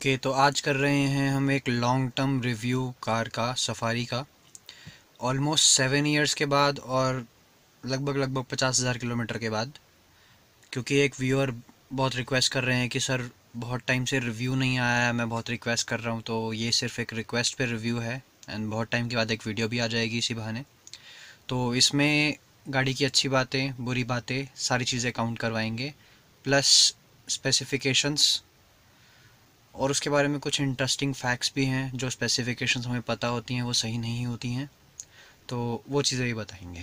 Okay, तो आज कर रहे हैं हम एक लॉन्ग टर्म रिव्यू कार का, सफारी का। ऑलमोस्ट 7 ईयर्स के बाद और लगभग 50,000 किलोमीटर के बाद, क्योंकि एक व्यूअर बहुत रिक्वेस्ट कर रहे हैं कि सर बहुत टाइम से रिव्यू नहीं आया है, मैं बहुत रिक्वेस्ट कर रहा हूँ, तो ये सिर्फ एक रिक्वेस्ट पे रिव्यू है। एंड बहुत टाइम के बाद एक वीडियो भी आ जाएगी इसी बहाने। तो इसमें गाड़ी की अच्छी बातें, बुरी बातें, सारी चीज़ें काउंट करवाएंगे, प्लस स्पेसिफिकेशंस, और उसके बारे में कुछ इंटरेस्टिंग फैक्ट्स भी हैं। जो स्पेसिफिकेशंस हमें पता होती हैं वो सही नहीं होती हैं, तो वो चीज़ें भी बताएंगे।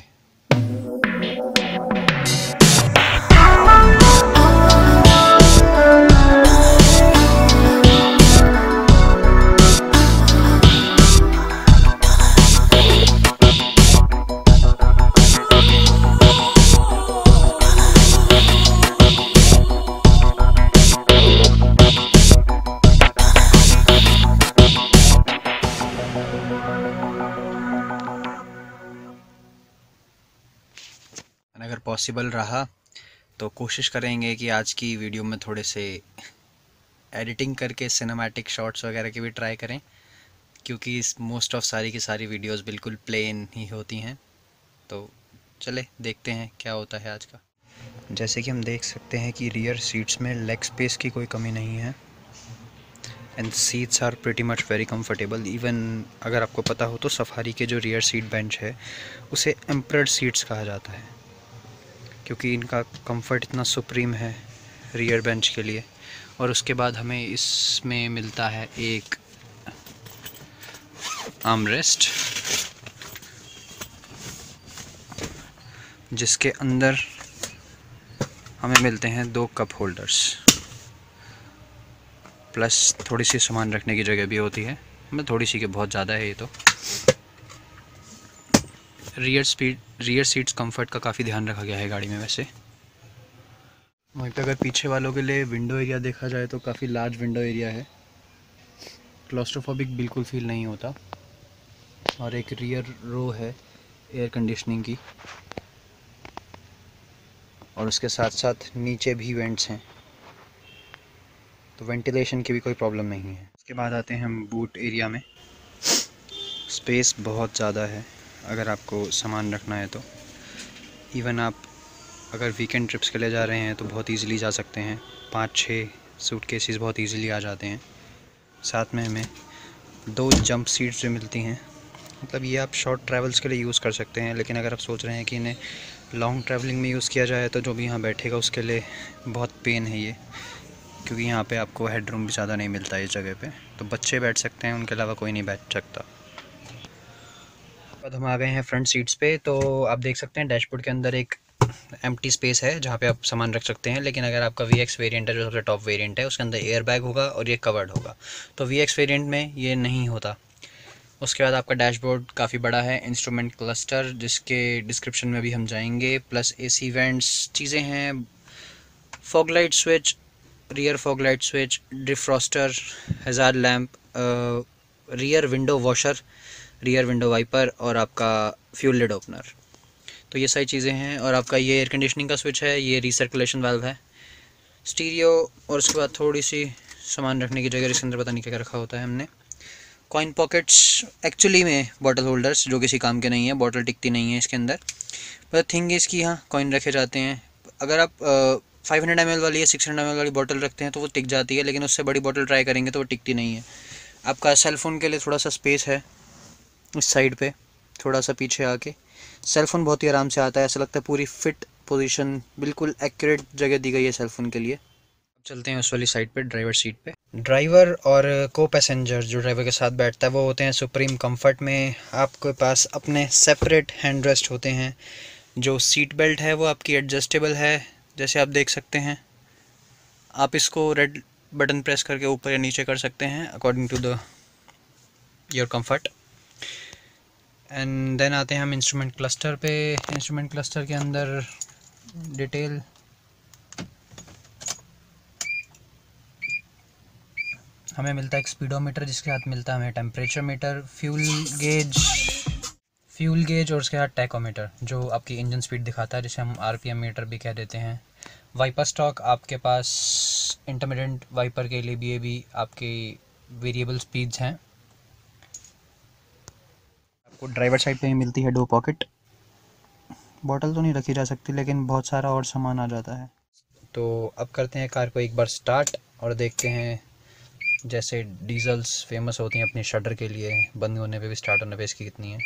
अगर पॉसिबल रहा तो कोशिश करेंगे कि आज की वीडियो में थोड़े से एडिटिंग करके सिनेमैटिक शॉट्स वगैरह की भी ट्राई करें, क्योंकि मोस्ट ऑफ सारी की सारी वीडियोस बिल्कुल प्लेन ही होती हैं। तो चले देखते हैं क्या होता है आज का। जैसे कि हम देख सकते हैं कि रियर सीट्स में लेग स्पेस की कोई कमी नहीं है, and seats are pretty much very comfortable. Even अगर आपको पता हो तो सफारी के जो रियर सीट बेंच है उसे एम्परर सीट्स कहा जाता है, क्योंकि इनका कंफर्ट इतना सुप्रीम है रियर बेंच के लिए। और उसके बाद हमें इसमें मिलता है एक आर्मरेस्ट, जिसके अंदर हमें मिलते हैं 2 कप होल्डर्स, प्लस थोड़ी सी सामान रखने की जगह भी होती है। मैं थोड़ी सी के बहुत ज़्यादा है ये तो। रियर सीट्स कंफर्ट का काफ़ी ध्यान रखा गया है गाड़ी में। वैसे वहीं पे अगर पीछे वालों के लिए विंडो एरिया देखा जाए तो काफ़ी लार्ज विंडो एरिया है, क्लॉस्ट्रोफोबिक बिल्कुल फील नहीं होता। और एक रियर रो है एयर कंडीशनिंग की, और उसके साथ साथ नीचे भी वेंट्स हैं, तो वेंटिलेशन की भी कोई प्रॉब्लम नहीं है। उसके बाद आते हैं हम बूट एरिया में। स्पेस बहुत ज़्यादा है अगर आपको सामान रखना है तो। इवन आप अगर वीकेंड ट्रिप्स के लिए जा रहे हैं तो बहुत इजीली जा सकते हैं। 5-6 सूटकेसेस बहुत इजीली आ जाते हैं। साथ में हमें 2 जंप सीट्स जो मिलती हैं, मतलब ये आप शॉर्ट ट्रैवल्स के लिए यूज़ कर सकते हैं, लेकिन अगर आप सोच रहे हैं कि इन्हें लॉन्ग ट्रैवलिंग में यूज़ किया जाए तो जो भी यहाँ बैठेगा उसके लिए बहुत पेन है ये, क्योंकि यहाँ पे आपको हेडरूम भी ज़्यादा नहीं मिलता है इस जगह पे। तो बच्चे बैठ सकते हैं, उनके अलावा कोई नहीं बैठ सकता। अब हम आ गए हैं फ्रंट सीट्स पे, तो आप देख सकते हैं डैशबोर्ड के अंदर एक एम्प्टी स्पेस है जहाँ पे आप सामान रख सकते हैं। लेकिन अगर आपका VX वेरिएंट है, जो सबसे टॉप वेरिएंट है, उसके अंदर एयर बैग होगा और ये कवर्ड होगा। तो VX वेरिएंट में ये नहीं होता। उसके बाद आपका डैशबोर्ड काफ़ी बड़ा है, इंस्ट्रूमेंट क्लस्टर जिसके डिस्क्रिप्शन में भी हम जाएंगे, प्लस AC वेंट्स चीज़ें हैं, fog light switch, rear fog light switch, defroster, hazard lamp, rear window washer, rear window wiper, और आपका फ्यूल लिड ओपनर। तो ये सारी चीज़ें हैं। और आपका ये एयर कंडीशनिंग का स्विच है, ये रीसर्कुलेशन वाल्व है, स्टीरियो, और उसके बाद थोड़ी सी सामान रखने की जगह, इसके अंदर पता नहीं क्या रखा होता है हमने। कॉइन पॉकेट्स, एक्चुअली में बॉटल होल्डर्स जो किसी काम के नहीं है, बॉटल टिकती नहीं है इसके अंदर, पर थिंग इज़ कि हाँ कॉइन रखे जाते हैं। अगर आप 500 ml वाली या 600 ml वाली बॉटल रखते हैं तो वो टिक जाती है, लेकिन उससे बड़ी बॉटल ट्राई करेंगे तो वो टिकती नहीं है। आपका सेलफ़ोन के लिए थोड़ा सा स्पेस है इस साइड पे, थोड़ा सा पीछे आके सेलफ़ोन बहुत ही आराम से आता है। ऐसा लगता है पूरी फिट पोजीशन, बिल्कुल एक्यूरेट जगह दी गई है सेलफ़ोन के लिए। चलते हैं उस वाली साइड पे, ड्राइवर सीट पे। ड्राइवर और को पैसेंजर जो ड्राइवर के साथ बैठता है वो होते हैं सुप्रीम कंफर्ट में। आपके पास अपने सेपरेट हैंड रेस्ट होते हैं। जो सीट बेल्ट है वो आपकी एडजस्टेबल है, जैसे आप देख सकते हैं। आप इसको रेड बटन प्रेस करके ऊपर या नीचे कर सकते हैं according to the your comfort. And then आते हैं हम इंस्ट्रूमेंट क्लस्टर पे। इंस्ट्रूमेंट क्लस्टर के अंदर डिटेल हमें मिलता है एक स्पीडोमीटर, जिसके साथ मिलता है हमें टेम्परेचर मीटर, फ्यूल गेज और उसके साथ टैकोमीटर जो आपकी इंजन स्पीड दिखाता है, जिसे हम RPM मीटर भी कह देते हैं। वाइपर स्टॉक आपके पास इंटरमिटेंट वाइपर के लिए भी ये भी आपके वेरिएबल स्पीड्स हैं। आपको ड्राइवर साइड पे ही मिलती है 2 पॉकेट। बॉटल तो नहीं रखी जा सकती लेकिन बहुत सारा और सामान आ जाता है। तो अब करते हैं कार को एक बार स्टार्ट और देखते हैं, जैसे डीजल्स फेमस होती हैं अपनी शटर के लिए, बंद होने पे भी स्टार्ट होने पे इसकी कितनी है,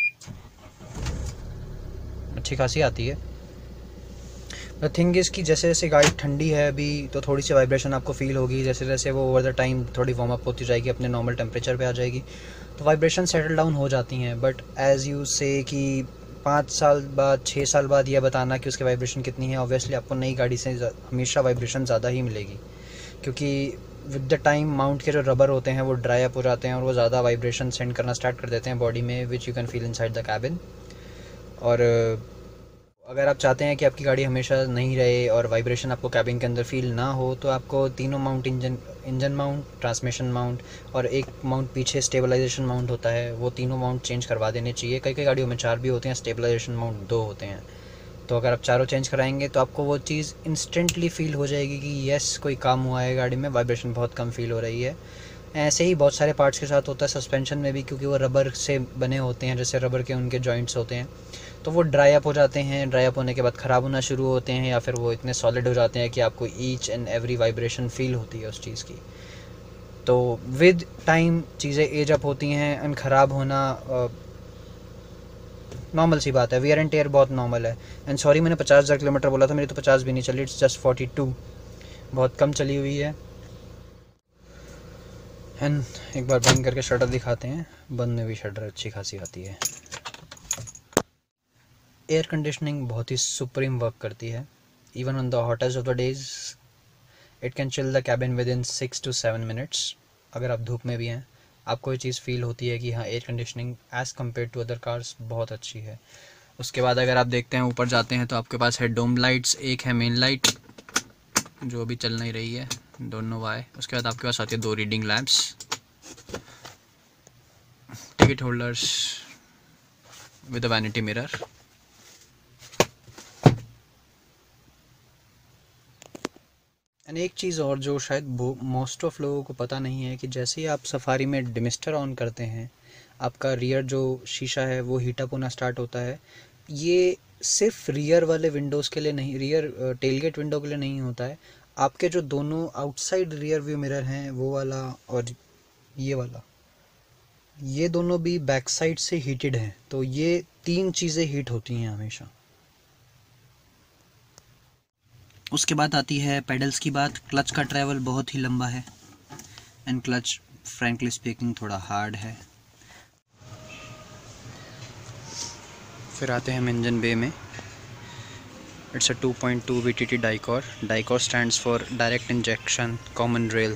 अच्छी खासी आती है। द थिंग इज़ कि जैसे जैसे गाड़ी ठंडी है अभी तो थोड़ी सी वाइब्रेशन आपको फील होगी, जैसे जैसे वो ओवर द टाइम थोड़ी वार्म अप होती जाएगी, अपने नॉर्मल टेम्परेचर पे आ जाएगी तो वाइब्रेशन सेटल डाउन हो जाती हैं। बट एज़ यू से कि 5 साल बाद 6 साल बाद यह बताना कि उसकी वाइब्रेशन कितनी है, ऑब्वियसली आपको नई गाड़ी से हमेशा वाइब्रेशन ज़्यादा ही मिलेगी, क्योंकि विद द टाइम माउंट के जो रबर होते हैं वो ड्राई अप हो जाते हैं और वो ज़्यादा वाइब्रेशन सेंड करना स्टार्ट कर देते हैं बॉडी में, which you can feel inside the cabin. और अगर आप चाहते हैं कि आपकी गाड़ी हमेशा नहीं रहे और वाइब्रेशन आपको कैबिन के अंदर फील ना हो तो आपको तीनों mount, engine mount, transmission mount और एक माउंट पीछे स्टेबलाइजेशन माउंट होता है, वो तीनों माउंट चेंज करवा देने चाहिए। कई कई गाड़ियों में 4 भी होते हैं, स्टेबलाइजेशन माउंट 2 होते हैं। तो अगर आप चारों चेंज कराएंगे तो आपको वो चीज़ इंस्टेंटली फील हो जाएगी कि येस कोई काम हुआ है गाड़ी में, वाइब्रेशन बहुत कम फील हो रही है। ऐसे ही बहुत सारे पार्ट्स के साथ होता है सस्पेंशन में भी, क्योंकि वो रबर से बने होते हैं, जैसे रबर के उनके जॉइंट्स होते हैं, तो वो ड्राई अप हो जाते हैं, ड्राई अप होने के बाद ख़राब होना शुरू होते हैं, या फिर वो इतने सॉलिड हो जाते हैं कि आपको each and every vibration feel होती है उस चीज़ की। तो विद टाइम चीज़ें एज अप होती हैं एंड ख़राब होना नॉर्मल सी बात है, वियर एंड टेयर बहुत नॉर्मल है। एंड सॉरी मैंने 50,000 किलोमीटर बोला था, मेरी तो 50 भी नहीं चली, इट्स जस्ट 42, बहुत कम चली हुई है। एंड एक बार बंद करके शटर दिखाते हैं, बंद में भी शटर अच्छी खासी आती है। एयर कंडीशनिंग बहुत ही सुप्रीम वर्क करती है, even on the hottest of the days it can chill the cabin within 6 to 7 minutes. अगर आप धूप में भी हैं आपको ये चीज़ फील होती है कि हाँ, air conditioning as compare to other cars बहुत अच्छी है। उसके बाद अगर आप देखते हैं ऊपर जाते हैं तो आपके पास है डोम लाइट्स, एक है मेन लाइट जो अभी चल नहीं रही है, डोंट नो व्हाई। उसके बाद आपके पास आती है 2 reading lamps, ticket holders with a vanity mirror. And एक चीज़ और जो शायद मोस्ट ऑफ लोगों को पता नहीं है, कि जैसे ही आप सफारी में डिमिस्टर ऑन करते हैं आपका रियर जो शीशा है वो हीटअप होना स्टार्ट होता है। ये सिर्फ रियर वाले विंडोज़ के लिए नहीं, रियर टेलगेट विंडो के लिए नहीं होता है, आपके जो दोनों आउटसाइड रियर व्यू मिरर हैं वो वाला और ये वाला, ये दोनों भी बैक साइड से हीटेड हैं। तो ये 3 चीज़ें हीट होती हैं हमेशा। उसके बाद आती है पेडल्स की बात। क्लच का ट्रैवल बहुत ही लंबा है एंड क्लच फ्रैंकली स्पीकिंग थोड़ा हार्ड है। फिर आते हैं हम इंजन बे में। It's a 2.2 VTT DICOR. DICOR stands for direct injection common rail.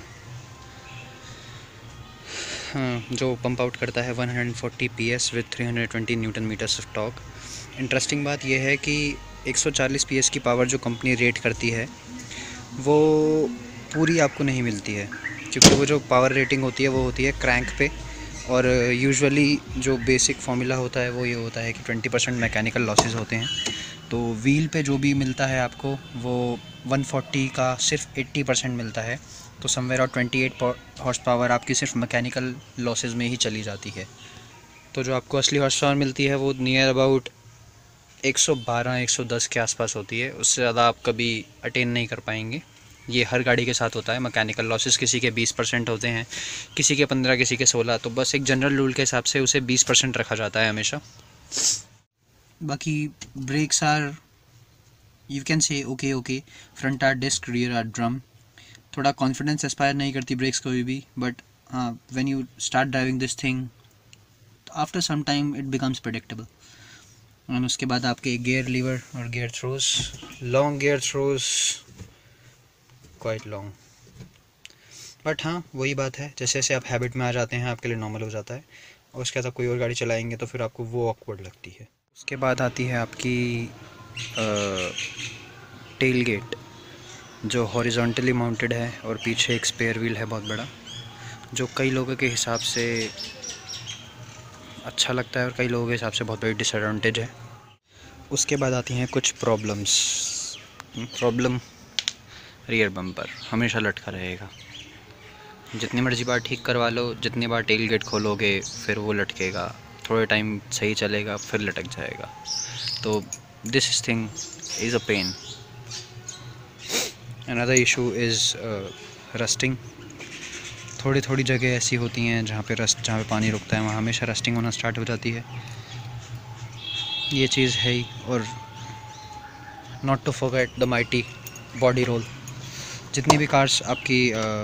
हाँ, जो पंप आउट करता है 140 PS विद 320 newton meters of torque. Interesting बात यह है कि 140 PS की पावर जो कंपनी रेट करती है वो पूरी आपको नहीं मिलती है, क्योंकि वो जो पावर रेटिंग होती है वो होती है क्रैंक पे, और यूजुअली जो बेसिक फार्मूला होता है वो ये होता है कि 20% मैकेनिकल लॉसेस होते हैं। तो व्हील पे जो भी मिलता है आपको वो 140 का सिर्फ 80% मिलता है, तो समवेयर और 28 हॉर्स पावर आपकी सिर्फ मैकेनिकल लॉसेस में ही चली जाती है। तो जो आपको असली हॉर्स पावर मिलती है वो नियर अबाउट 112-110 के आसपास होती है, उससे ज़्यादा आप कभी अटेन नहीं कर पाएंगे। ये हर गाड़ी के साथ होता है। मैकेनिकल लॉसेस किसी के 20% होते हैं, किसी के 15, किसी के 16, तो बस एक जनरल रूल के हिसाब से उसे 20% रखा जाता है हमेशा। बाकी brakes are, you can say okay. Front are disc, rear are drum. थोड़ा कॉन्फिडेंस एस्पायर नहीं करती ब्रेक्स कभी भी, बट हाँ, when you start driving this thing after some time it becomes predictable. और उसके बाद आपके गियर लीवर और gear throws, long gear throws, quite long. But हाँ, वही बात है, जैसे जैसे आप हैबिट में आ जाते हैं आपके लिए नॉर्मल हो जाता है, और उसके बाद आप कोई और गाड़ी चलाएंगे तो फिर आपको वो ऑकवर्ड लगती है। उसके बाद आती है आपकी टेल गेट, जो हॉरिजॉन्टली माउंटेड है और पीछे एक स्पेयर व्हील है बहुत बड़ा, जो कई लोगों के हिसाब से अच्छा लगता है और कई लोगों के हिसाब से बहुत बड़ी डिसएडवांटेज है। उसके बाद आती हैं कुछ प्रॉब्लम। रियर बम्पर हमेशा लटका रहेगा। जितनी मर्जी बार ठीक करवा लो, जितनी बार टेल गेट खोलोगे फिर वो लटकेगा, थोड़े टाइम सही चलेगा फिर लटक जाएगा। तो this thing is a pain. Another issue is rusting. थोड़ी थोड़ी जगह ऐसी होती हैं जहाँ पे पानी रुकता है वहाँ हमेशा रस्टिंग होना स्टार्ट हो जाती है। ये चीज़ है ही। और not to forget the mighty body roll. जितनी भी कार्स आपकी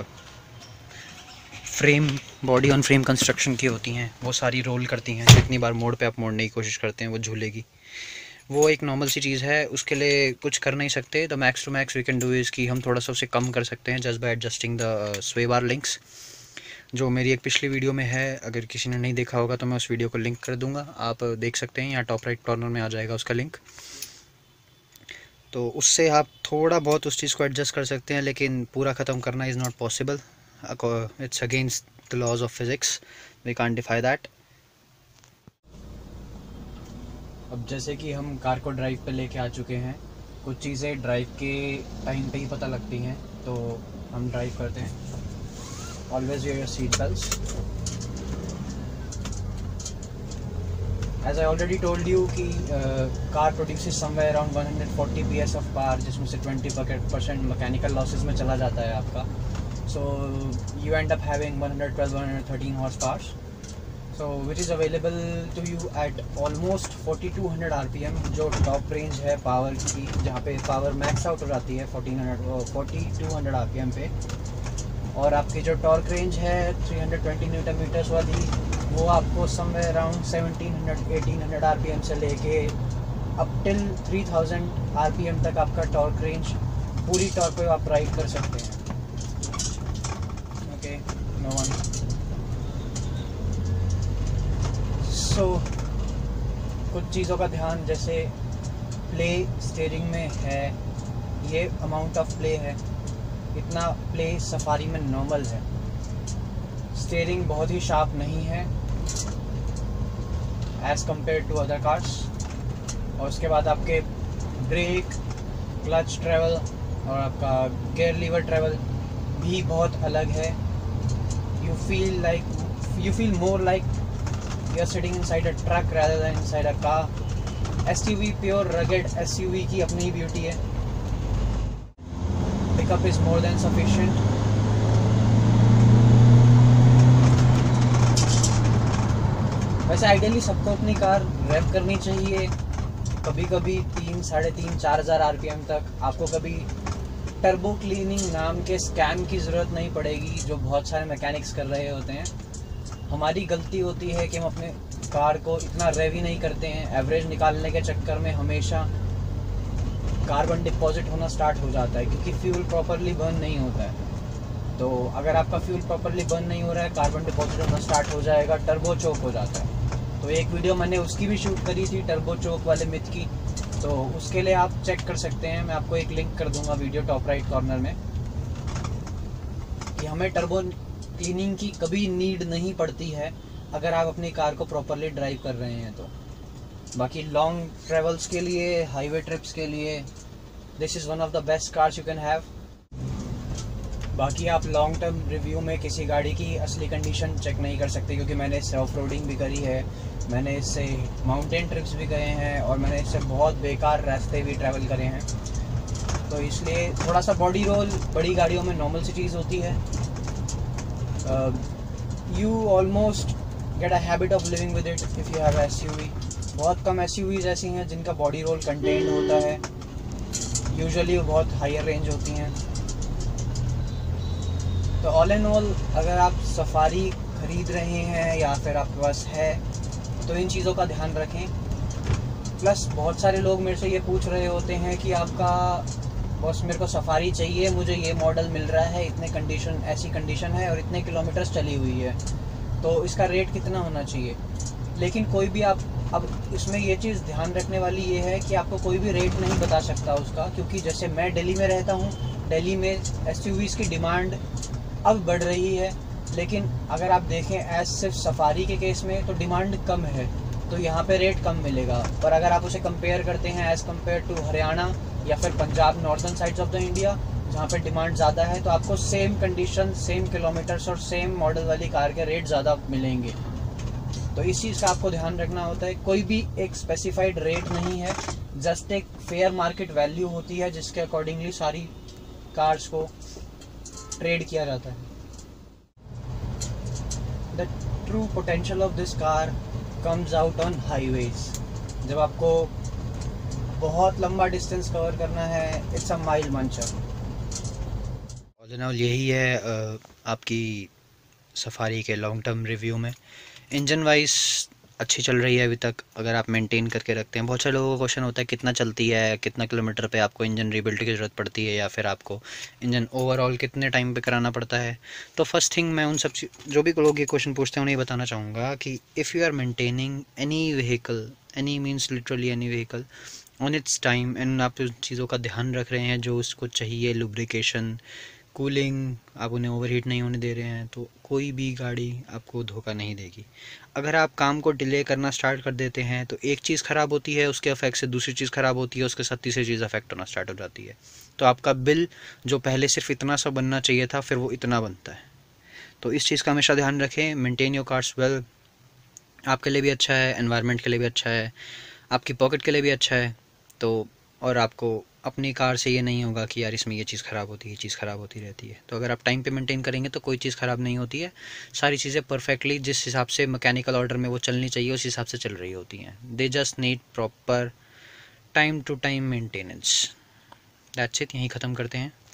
frame body on frame construction की होती हैं वो सारी रोल करती हैं। जितनी बार मोड़ पे आप मोड़ने की कोशिश करते हैं वो झूलेगी। वो एक नॉर्मल सी चीज़ है, उसके लिए कुछ कर नहीं सकते। The max to max we can do is कि हम थोड़ा सा उसे कम कर सकते हैं just by adjusting the Sway bar links, जो मेरी एक पिछली वीडियो में है। अगर किसी ने नहीं देखा होगा तो मैं उस वीडियो को लिंक कर दूंगा, आप देख सकते हैं। यहाँ टॉप राइट कॉर्नर में आ जाएगा उसका लिंक। तो उससे आप थोड़ा बहुत उस चीज़ को एडजस्ट कर सकते हैं, लेकिन पूरा ख़त्म करना is not possible. It's against the laws of physics, we can't defy that. अब जैसे कि हम कार को ड्राइव पे लेके आ चुके हैं, कुछ चीज़ें ड्राइव के टाइम पे ही पता लगती हैं, तो हम ड्राइव करते हैं। Always wear your seat belts. As I already told you कि car produces somewhere around 140 PS of power, जिसमें से 20% मैकेनिकल लॉसेस में चला जाता है आपका। So you end up having 112-113 horse powers, so which is available to you at almost 4200 RPM, जो top range है पावर की, जहाँ पे पावर मैक्स आउट हो जाती है 4200 RPM पे। और आपकी जो टॉर्क रेंज है 320 न्यूटन मीटर्स वाली, वो आपको समवेयर अराउंड 1700-1800 RPM से लेके अप टिल 3000 RPM तक आपका टॉर्क रेंज, पूरी टॉर्क पे आप राइड कर सकते हैं। Okay, no one. सो कुछ चीज़ों का ध्यान, जैसे प्ले स्टीयरिंग में है, ये अमाउंट ऑफ प्ले है, इतना प्ले सफारी में नॉर्मल है। स्टीयरिंग बहुत ही शार्प नहीं है as compare to other cars. और उसके बाद आपके ब्रेक, क्लच ट्रेवल और आपका गियर लीवर ट्रेवल भी बहुत अलग है। You feel more like you are sitting inside a truck rather than inside a car. SUV, pure rugged SUV की अपनी ही ब्यूटी है। Pickup is more than sufficient. वैसे आइडियली सबको अपनी कार रैप करनी चाहिए, कभी कभी 3-3.5-4,000 RPM तक। आपको कभी टर्बो क्लीनिंग नाम के स्कैम की ज़रूरत नहीं पड़ेगी, जो बहुत सारे मैकेनिक्स कर रहे होते हैं। हमारी गलती होती है कि हम अपने कार को इतना रेवी नहीं करते हैं। एवरेज निकालने के चक्कर में हमेशा कार्बन डिपॉजिट होना स्टार्ट हो जाता है, क्योंकि फ्यूल प्रॉपरली बर्न नहीं होता है। तो अगर आपका फ्यूल प्रॉपरली बर्न नहीं हो रहा है, कार्बन डिपॉजिट होना स्टार्ट हो जाएगा, टर्बो चोक हो जाता है। तो एक वीडियो मैंने उसकी भी शूट करी थी, टर्बो चोक वाले मिथ की, तो उसके लिए आप चेक कर सकते हैं। मैं आपको एक लिंक कर दूंगा वीडियो टॉप राइट कॉर्नर में, कि हमें टर्बो क्लीनिंग की कभी नीड नहीं पड़ती है अगर आप अपनी कार को प्रॉपरली ड्राइव कर रहे हैं तो। बाकी लॉन्ग ट्रेवल्स के लिए, हाईवे ट्रिप्स के लिए this is one of the best cars you can have. बाकी आप लॉन्ग टर्म रिव्यू में किसी गाड़ी की असली कंडीशन चेक नहीं कर सकते, क्योंकि मैंने इससे ऑफ रोडिंग भी करी है, मैंने इससे माउंटेन ट्रिप्स भी गए हैं, और मैंने इससे बहुत बेकार रास्ते भी ट्रैवल करे हैं। तो इसलिए थोड़ा सा बॉडी रोल बड़ी गाड़ियों में नॉर्मल सी चीज़ होती है। You almost get a habit of living with it if you have SUV. बहुत कम SUVs ऐसी हैं जिनका बॉडी रोल कंटेन्ड होता है, यूजुअली वो बहुत हायर रेंज होती हैं। तो ऑल एंड ऑल, अगर आप सफारी खरीद रहे हैं या फिर आपके पास है, तो इन चीज़ों का ध्यान रखें। प्लस बहुत सारे लोग मेरे से ये पूछ रहे होते हैं कि आपका बस मेरे को सफारी चाहिए, मुझे ये मॉडल मिल रहा है, इतने कंडीशन, ऐसी कंडीशन है और इतने किलोमीटर्स चली हुई है, तो इसका रेट कितना होना चाहिए। लेकिन कोई भी आप, अब इसमें ये चीज़ ध्यान रखने वाली ये है कि आपको कोई भी रेट नहीं बता सकता उसका, क्योंकि जैसे मैं दिल्ली में रहता हूँ, दिल्ली में SUVs की डिमांड अब बढ़ रही है, लेकिन अगर आप देखें एज सिर्फ सफारी के केस में तो डिमांड कम है, तो यहाँ पे रेट कम मिलेगा। पर अगर आप उसे कंपेयर करते हैं एज़ कम्पेयर टू हरियाणा या फिर Punjab, northern sides of the India, जहाँ पे डिमांड ज़्यादा है तो आपको सेम कंडीशन, सेम किलोमीटर्स और सेम मॉडल वाली कार के रेट ज़्यादा मिलेंगे। तो इस चीज़ का आपको ध्यान रखना होता है। कोई भी एक स्पेसिफाइड रेट नहीं है, जस्ट एक फेयर मार्केट वैल्यू होती है जिसके अकॉर्डिंगली सारी कार्स को ट्रेड किया जाता है। The true potential of this car comes out on highways. जब आपको बहुत लंबा डिस्टेंस कवर करना है, it's a mile muncher. All in all यही है आपकी सफारी के लॉन्ग टर्म रिव्यू में। इंजन वाइज अच्छी चल रही है अभी तक, अगर आप मेंटेन करके रखते हैं। बहुत सारे लोगों का क्वेश्चन होता है कितना चलती है, कितना किलोमीटर पे आपको इंजन रीबिल्ड की ज़रूरत पड़ती है, या फिर आपको इंजन ओवरऑल कितने टाइम पे कराना पड़ता है। तो फर्स्ट थिंग मैं उन सब जो भी लोग ये क्वेश्चन पूछते हैं उन्हें बताना चाहूँगा कि if you are maintaining any vehicle, any means literally any vehicle on its time, and आप उन चीज़ों का ध्यान रख रहे हैं जो उसको चाहिए, लुब्रिकेशन, कूलिंग, आप उन्हें ओवरहीट नहीं होने दे रहे हैं, तो कोई भी गाड़ी आपको धोखा नहीं देगी। अगर आप काम को डिले करना स्टार्ट कर देते हैं तो एक चीज़ ख़राब होती है, उसके इफेक्ट से दूसरी चीज़ ख़राब होती है, उसके साथ तीसरी चीज़ अफेक्ट होना स्टार्ट हो जाती है। तो आपका बिल जो पहले सिर्फ इतना सा बनना चाहिए था, फिर वो इतना बनता है। तो इस चीज़ का हमेशा ध्यान रखें। Maintain your cars well. आपके लिए भी अच्छा है, एनवायरनमेंट के लिए भी अच्छा है, आपकी पॉकेट के लिए भी अच्छा है। तो और आपको अपनी कार से ये नहीं होगा कि यार इसमें ये चीज़ ख़राब होती है, ये चीज़ ख़राब होती रहती है। तो अगर आप टाइम पे मेंटेन करेंगे तो कोई चीज़ ख़राब नहीं होती है। सारी चीज़ें परफेक्टली जिस हिसाब से मैकेनिकल ऑर्डर में वो चलनी चाहिए उस हिसाब से चल रही होती हैं। They just need proper time to time maintenance. That's it. यहीं ख़त्म करते हैं।